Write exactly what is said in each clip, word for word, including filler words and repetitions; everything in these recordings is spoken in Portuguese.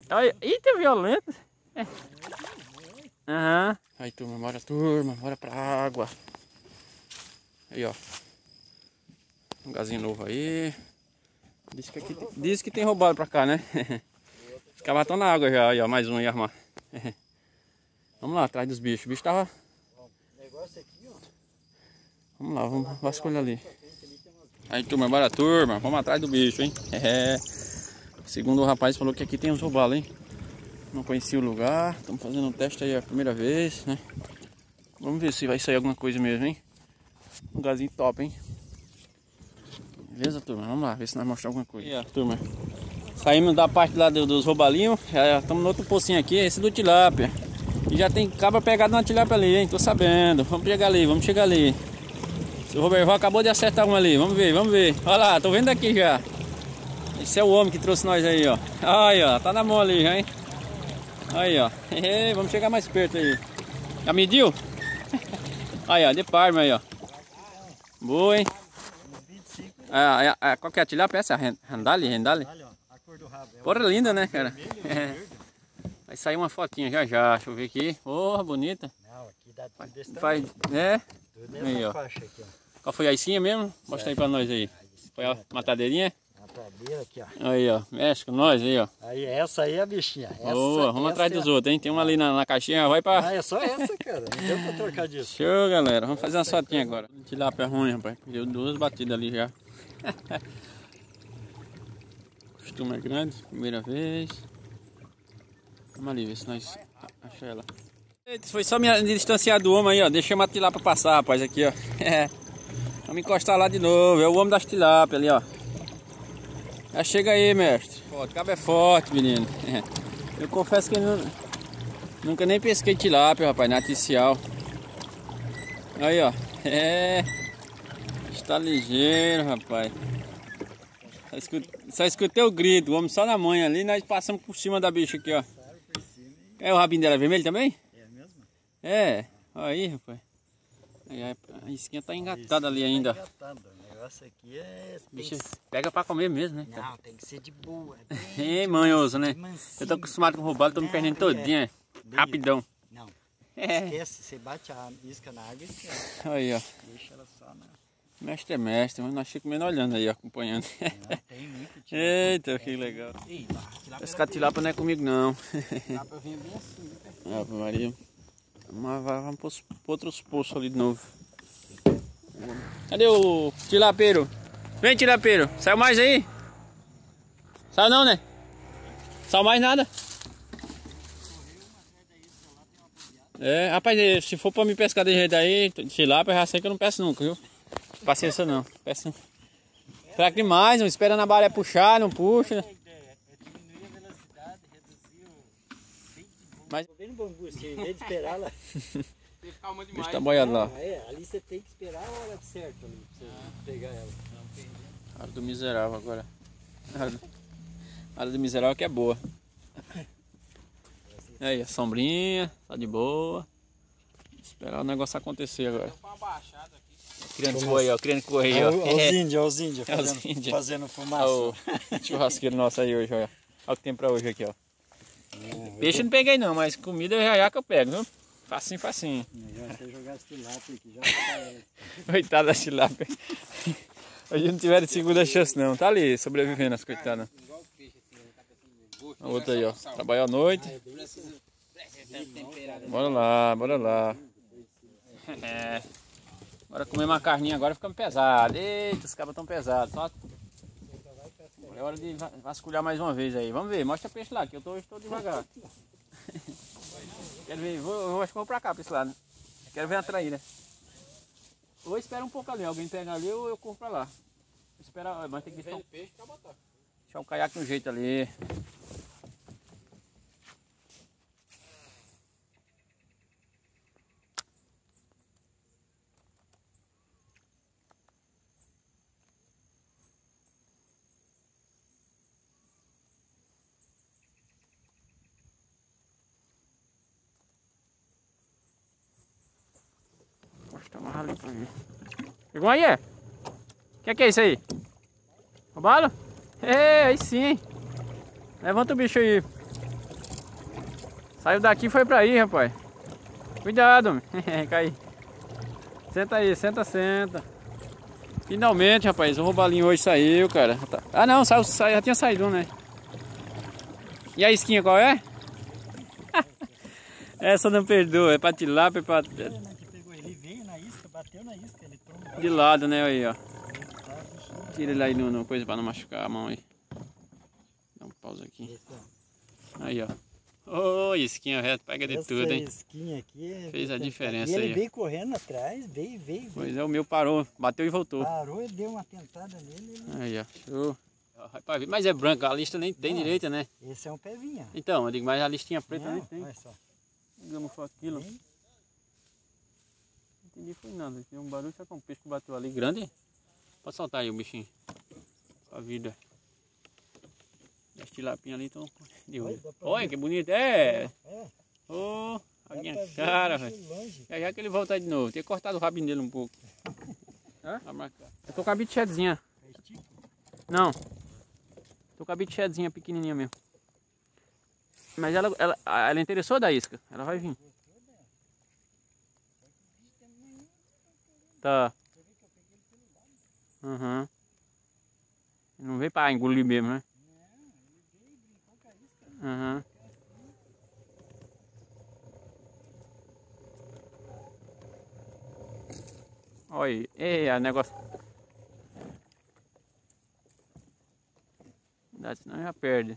Olha, eita, violento. É. Aham. Uhum. Aí, turma, bora, turma, bora pra água. Aí, ó. Um gazinho novo aí. Diz que, aqui, diz que tem roubado pra cá, né? Os caras estão na água já, aí, ó. Mais um aí armar. Vamos lá, atrás dos bichos. O bicho tava. Vamos lá, vamos vasculhar ali. Aí, turma, bora, turma. Vamos atrás do bicho, hein? É. Segundo o rapaz falou que aqui tem uns robalos, hein? Não conhecia o lugar. Estamos fazendo um teste aí a primeira vez, né? Vamos ver se vai sair alguma coisa mesmo, hein? Um lugarzinho top, hein? Beleza, turma? Vamos lá, ver se nós mostramos alguma coisa. Aí, ó, turma. Saímos da parte lá dos robalinhos. Já estamos no outro pocinho aqui, esse do tilápia. E já tem cabra pegado na tilápia ali, hein? Tô sabendo. Vamos chegar ali, vamos chegar ali. O Roberval acabou de acertar um ali. Vamos ver, vamos ver. Olha lá, tô vendo aqui já. Esse é o homem que trouxe nós aí, ó. Aí, ó, tá na mão ali já, hein? Aí, ó. Vamos chegar mais perto aí. Já mediu? Aí, ó, de parma aí, ó. Boa, hein? Ah, ah, qual que é a tilápia? Essa? Rendale? Rendale? Porra, linda, né, cara? Vai sair uma fotinha já já. Deixa eu ver aqui. Porra, bonita. Não, aqui dá tudo desse Faz, é? Aí, ó. Faixa aqui, ó. Qual foi a icinha mesmo? Mostra aí pra nós aí. Foi a matadeirinha? Matadeira aqui, ó. Aí, ó. Mexe com nós aí, ó. Aí, essa aí é a bichinha. Essa, Boa, vamos essa atrás é dos a... outros, hein? Tem uma ali na, na caixinha, vai pra... Ah, é só essa, cara. Não deu pra trocar disso. Show, galera. Vamos fazer uma fotinha agora. Tilápia ruim, rapaz. Deu duas batidas ali já. Costume é grande, primeira vez. Vamos ali ver se nós achamos ela. Eita, foi só me distanciar do homem aí, ó. Deixei uma tilápia passar, rapaz, aqui, ó. Vamos encostar lá de novo. É o homem das tilápias ali, ó. Já chega aí, mestre. O cabo é forte, menino. Eu confesso que não, nunca nem pesquei tilápia, rapaz, na artificial. Aí, ó. É. Está ligeiro, rapaz. Só escutei, só escutei o grito. O homem só na manha ali. Nós passamos por cima da bicha aqui, ó. É o rabinho dela vermelho também? É mesmo? É. Aí, rapaz. Aí, a isquinha tá engatada ali ainda. O negócio aqui é... Bicho, pega pra comer mesmo, né, cara? Não, tem que ser de boa. É manhoso, né? Eu tô acostumado com roubado, tô me perdendo todinho, é. Rapidão. Não. É. Esquece, você bate a isca na água e esquece. Aí, ó. Deixa ela só na... Mestre é mestre, mas nós ficamos olhando aí, acompanhando. Não, tem muito tilápia. Eita, que legal. Pescar tilápia não é comigo, não. Tilápia vem bem assim, né? Ave Maria. Mas vamos para outros poços ali de novo. Cadê o tilapeiro? Vem, tilapeiro. Saiu mais aí? Saiu não, né? Saiu mais nada? É, rapaz, se for pra me pescar de jeito aí, tilápia, já sei que eu não peço nunca, viu? Paciência não. Peço. Fraco demais, não espera na barra puxar, não puxa. Mas Vem no bambu, você em vez de esperar lá. o bicho tá boiado lá. É, ali você tem que esperar a hora certa ali pra você pegar ela. A hora do miserável agora. A hora do miserável que é boa. Aí, a sombrinha, tá de boa. Esperar o negócio acontecer agora. Criando correio, ó, criando correio. Olha os índios, olha os índios É os fazendo, índios. fazendo fumaça. Olha o churrasqueiro nosso aí hoje, olha. Olha o que tem pra hoje aqui, ó. Peixe eu não peguei não, mas comida já já que eu pego, viu? Facinho, facinho. Já você jogar esse tilápia aqui, já tá... Coitada da tilápia. Hoje não tiveram segunda chance não. Tá ali, sobrevivendo as coitadas. A outra aí, ó. Trabalhou à noite. Bora lá, bora lá. É. Bora comer uma carninha agora, ficamos pesados. Eita, os cabos estão pesados. Só... É hora de vasculhar mais uma vez aí. Vamos ver, mostra peixe lá, que eu tô, estou devagar. Quero ver, vou, vou, acho que vou pra cá, pra esse lado. Quero ver a traíra. Ou espera um pouco ali, alguém pega ali ou eu corro pra lá. Espera, mas tem que deixar o peixe pra botar. Deixar o caiaque no jeito ali. Mostra mais ali pra mim. Pegou aí, é? O que é que é isso aí? Roubado? É, aí sim. Levanta o bicho aí. Saiu daqui e foi pra aí, rapaz. Cuidado, cai. Senta aí, senta, senta. Finalmente, rapaz, o robalinho hoje saiu, cara. Ah não, saiu, saiu, já tinha saído, né? E a isquinha qual é? Essa não perdoa, é pra tilápia, é pra... Ele veio na isca, bateu na isca, ele tomou. De lado, né, aí, ó. Tira ele aí no, no coisa pra não machucar a mão aí. Dá um pausa aqui. Aí, ó. Ô, oh, isquinha reto, pega de Essa tudo, hein? Isquinha aqui é fez a diferença e ele aí. Ele veio correndo atrás, veio, veio, veio. Pois é, o meu parou, bateu e voltou. Parou e deu uma tentada nele. Ele... Aí, ó. Show. Mas é branco, a lista nem tem não, direita, né? Esse é um pevinha. Então, eu digo, mas a listinha preta não, nem tem. Olha só. Digamos só aquilo. Não entendi, foi nada. Tem um barulho, só que um peixe que bateu ali grande. Pode soltar aí o bichinho. A vida. As tilapinhas ali estão de olho. Olha que bonito, é! É. Ô, a minha cara, velho. É já que ele voltar de novo. Tinha cortado o rabinho dele um pouco. Hã? Eu tô com a bichedezinha. Não. Tô com a bichedezinha pequenininha mesmo. Mas ela, ela, ela interessou da isca. Ela vai vir. Tá. Uhum. Não veio pra engolir mesmo, né? Uhum. Olha aí. Ei, a negócio. Senão já perde.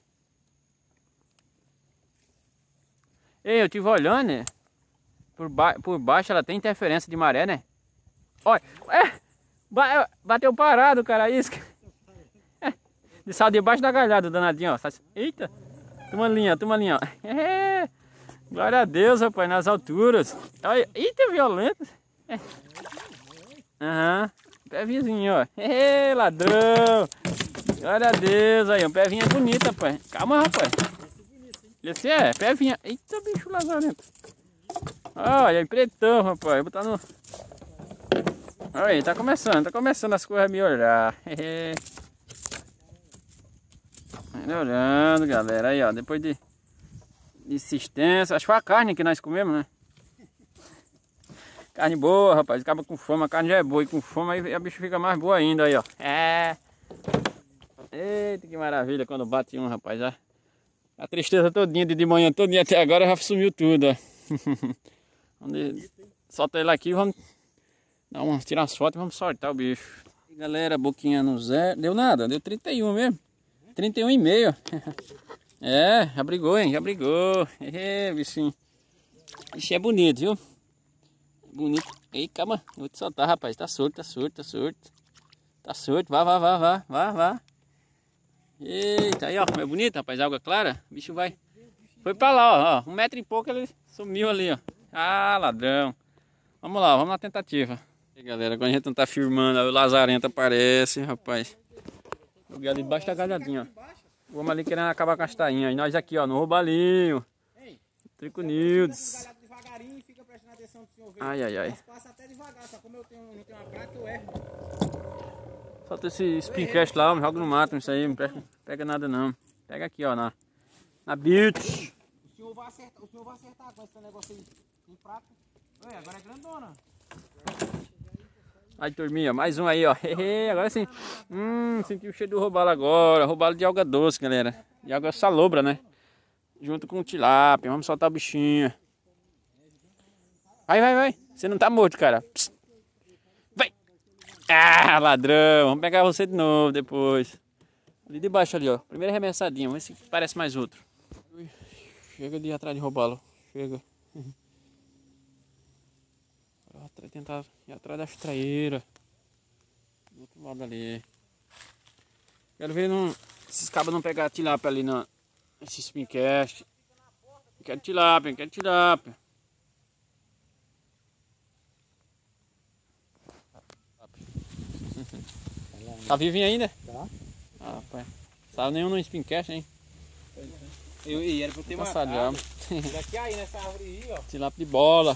Ei, eu tive olhando, né? Por, ba por baixo ela tem interferência de maré, né? Olha, é, bateu parado, cara, a isca. É, de sal debaixo da galhada, danadinho, ó. Eita, toma linha, toma linha, ó. É, glória a Deus, rapaz, nas alturas. Olha, eita, violento. É. Aham, uhum. Pé vizinho, ó. É, ladrão. Glória a Deus, aí, um pevinho bonito, rapaz. Calma, rapaz. Esse é, pevinha. Eita, bicho lazarento. Olha, pretão, rapaz. Vou botar no... Olha aí, tá começando, tá começando as coisas a melhorar. Melhorando, galera. Aí, ó, depois de, de insistência. Acho que foi a carne que nós comemos, né? Carne boa, rapaz. Acaba com fome, a carne já é boa. E com fome aí a bicho fica mais boa ainda, aí, ó. É. Eita, que maravilha quando bate um, rapaz. Já. A tristeza todinha de, de manhã, todinha até agora já sumiu tudo, ó. Vamos solta ele aqui e vamos dar uma, tirar as fotos e vamos soltar o bicho. E galera, boquinha no zero. Deu nada, deu trinta e um mesmo. trinta e um e meio. É, já brigou, hein? Já brigou. É, bichinho. Bichinho é bonito, viu? Bonito. Ei, calma. Eu vou te soltar, rapaz. Tá solto, tá solto, tá solto. Tá solto. Vá, vá, vá, vá, vá, vá. Eita, aí, ó. Como é bonito, rapaz. Água clara. O bicho vai. Foi pra lá, ó, ó. Um metro e pouco ele sumiu ali, ó. Ah, ladrão. Vamos lá, vamos na tentativa. E aí, galera, quando a gente não tá filmando, o lazarento aparece, rapaz. Joguei ali debaixo da galhadinha, ó. Vamos ali querendo acabar com as tainhas. E nós aqui, ó, no robalinho. Triconildes. Ai, ai, ai. Solta esse spincast lá, joga no mato, isso aí, não pega nada não. Pega aqui, ó, na, na beach. O senhor vai acertar, o senhor vai acertar com esse negócio aí em prato. Oi, agora é grandona. Aí, turminha, mais um aí, ó. Agora sim. Hum, senti o cheiro do robalo agora. Robalo de alga doce, galera. De alga salobra, né? Junto com o tilápia. Vamos soltar o bichinho. Vai, vai, vai. Você não tá morto, cara. Psst. Vai. Ah, ladrão. Vamos pegar você de novo depois. Ali debaixo ali, ó. Primeira arremessadinha. Vamos ver se parece mais outro. Chega de ir atrás de roubá-lo. Chega. Vou tentar ir atrás das traeiras. Do outro lado ali. Quero ver não, esses cabos não pegar tilápia ali na, nesse spincast. Quero tilápia, quero tilápia. Tá vivinho ainda? Tá. Ah, rapaz. Saiu nenhum no spincast, hein? Eu ia, era pra eu ter matado. Daqui aí nessa árvore aí, ó. Tilápia de bola.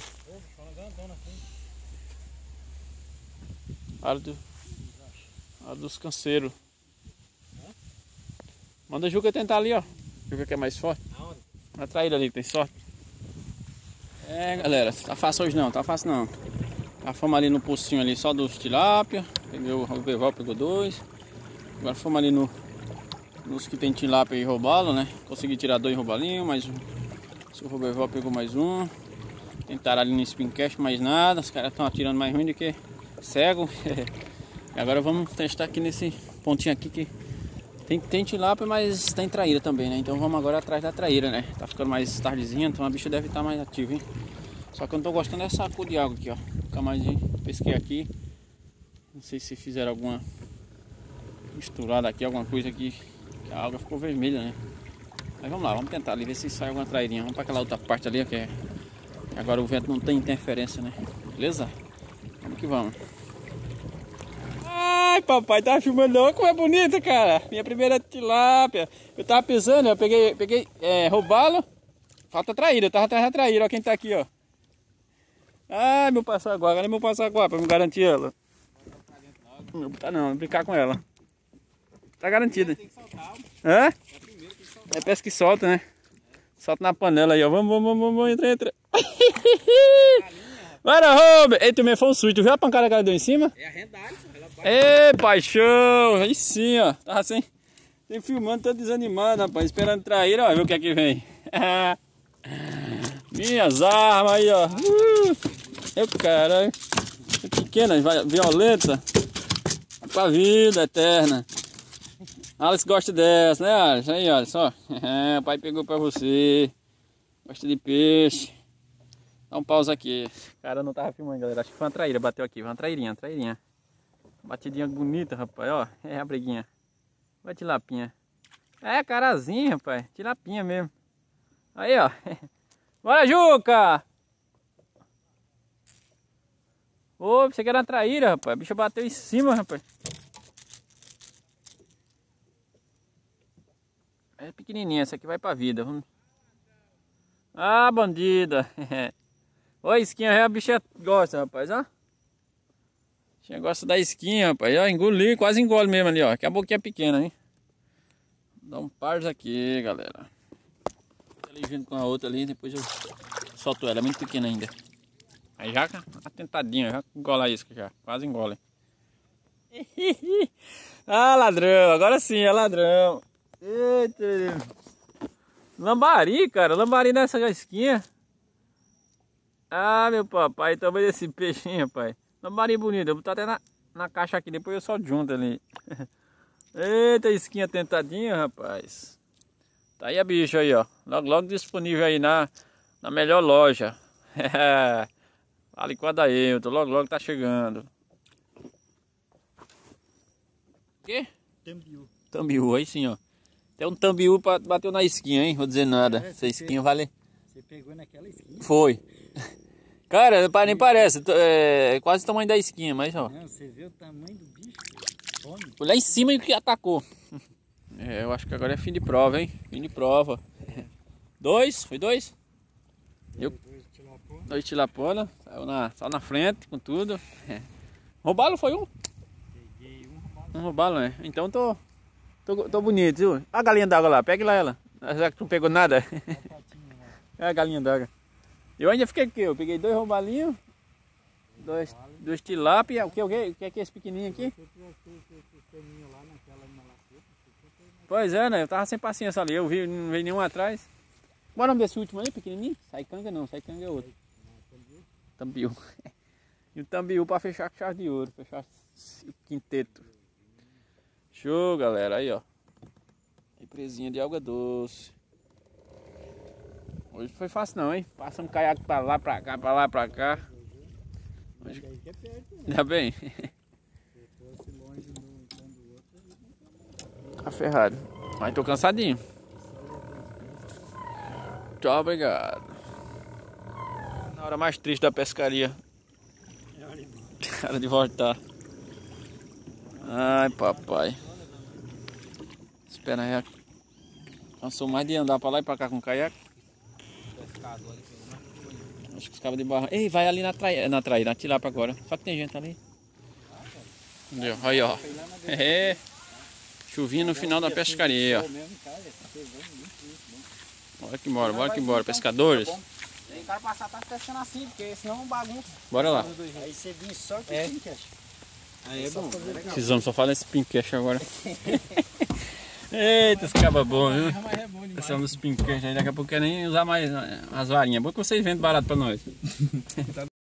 Área do, área dos canceiros. Manda a Juca tentar ali, ó. Juca que é mais forte. Aonde? Na traíra ali, tem sorte. É, galera, tá fácil hoje não, tá fácil não. Já fomos ali no pocinho ali só dos tilápia. Peguei o Roberval, pegou dois. Agora fomos ali no, nos que tem tilápia e robalo, né? Consegui tirar dois robalinhos, mais um. O Roberval pegou mais um. Tentaram ali no spincast, mais nada. Os caras estão atirando mais ruim do que cego. E agora vamos testar aqui nesse pontinho aqui que tem, tem tilápia, mas tem traíra também, né? Então vamos agora atrás da traíra, né? Tá ficando mais tardezinha, então a bicha deve estar mais ativa, hein? Só que eu não tô gostando dessa cor de água aqui, ó. Fica mais, hein? Pesquei aqui. Não sei se fizeram alguma misturada aqui, alguma coisa aqui. Que a água ficou vermelha, né? Mas vamos lá, vamos tentar ali, ver se sai alguma trairinha. Vamos para aquela outra parte ali, ó, que é... Agora o vento não tem interferência, né? Beleza? Vamos que vamos. Ai, papai, tá filmando não? Como é bonita, cara. Minha primeira tilápia. Eu tava pensando, eu peguei, peguei é, robalo. Falta traíra, eu tava atrás da traíra, ó quem tá aqui, ó. Ai, meu passaguá, agora é meu passaguá pra me garantir ela. Não tá não, vou brincar com ela. Tá garantida. Hã? É pesca que solta, né? Solta na panela aí, ó. Vamos, vamos, vamos, vamos, entra, entra. Bora, Robert! Ei, tu me foi um susto. Tu viu a pancada que ela deu em cima? É a rendalha, pô. Ei, paixão! Aí sim, ó. Tava assim, sem filmando, tô desanimado, rapaz. Esperando trair, ó. Ver o que é que vem. Minhas armas aí, ó. Uh, eu, caralho. Pequena, violenta. Pra vida eterna. Alice gosta dessa, né, Alice? Aí, olha só. É, o pai pegou pra você. Gosta de peixe. Dá um pausa aqui. Cara, eu não tava filmando, galera. Acho que foi uma traíra. Bateu aqui. Foi uma trairinha, uma trairinha. Batidinha bonita, rapaz. Ó, é a briguinha. Vai tilapinha. É, carazinha, rapaz. Tilapinha mesmo. Aí, ó. Bora, Juca! Ô, você que era uma traíra, rapaz. A bicha bateu em cima, rapaz. É pequenininha, essa aqui vai pra vida. Vamos... Ah, bandida. Olha a esquinha, a bicha gosta, rapaz, ó. A bicha gosta da esquinha, rapaz. Ó, engoli, quase engole mesmo ali, ó. Que a boquinha é pequena, hein. Dá um par aqui, galera. Ali junto com a outra ali, depois eu solto ela. É muito pequena ainda. Aí já, atentadinha, já engola a isca já. Quase engole. Ah, ladrão. Agora sim, é ladrão. Eita. Lambari, cara. Lambari nessa esquinha. Ah, meu papai. Também esse peixinho, pai. Lambari bonito. Eu vou botar até na, na caixa aqui. Depois eu só junto ali. Eita, esquinha tentadinha, rapaz. Tá aí a bicha aí, ó. Logo, logo disponível aí na, na melhor loja. Ali com a Dailton. Logo, logo tá chegando. O quê? Tambiú. Tambiú, aí sim, ó. Tem um tambiú pra bateu na esquinha, hein? Vou dizer nada. É, essa esquinha vale. Você pegou naquela esquinha? Foi. Cara, nem parece. É quase o tamanho da esquinha, mas ó. Não, você vê o tamanho do bicho? Foi lá em cima e que atacou. É, eu acho que agora é fim de prova, hein? Fim de prova. Dois? Foi dois? Eu... Dois tilapona. Saiu na, saiu na frente com tudo. É. Robalo foi um? Peguei um robalo. Um robalo, né? Então tô. Tô, tô bonito, viu? Olha a galinha d'água lá, pega lá ela. Já que tu não pegou nada. É a galinha d'água. Eu ainda fiquei aqui, eu peguei dois robalinhos, dois, dois tilápia. O que, o que, o que é que é esse pequenininho aqui? Pois é, né? Eu tava sem paciência ali, eu vi, não veio nenhum atrás. Bora ver esse último aí, pequenininho? Saicanga não, saicanga é outro. Tambiú. E o tambiú pra fechar com chave de ouro, fechar o quinteto. Show, galera, aí ó. Represinha de água doce. Hoje não foi fácil não, hein? Passando caiaque pra lá, pra cá, pra lá, pra cá. Hoje... Ainda bem. Tá ferrado. Mas tô cansadinho. Tchau, obrigado. Na hora mais triste da pescaria. Cara de voltar. Ai, papai. Espera aí. Cansou mais de andar pra lá e pra cá com o caiaque. Acho que os cabos de barra. Ei, vai ali na traíra, na traíra, na tilápia agora. Só que tem gente ali. Entendeu? Aí, ó. É. Chuvinha no final da pescaria, ó. Bora que bora, bora que bora, pescadores. Tem cara passar, tá pescando assim, porque senão não bagunça. Bora lá. Aí você vinha só com É. o pincash. Aí é bom. Esses homens só falam esse pincash agora. Eita, esse caba bom, viu? Mas é bom demais. Esse é um dos pincash aí, daqui a pouco quer nem usar mais as varinhas. É bom que vocês vendem barato pra nós.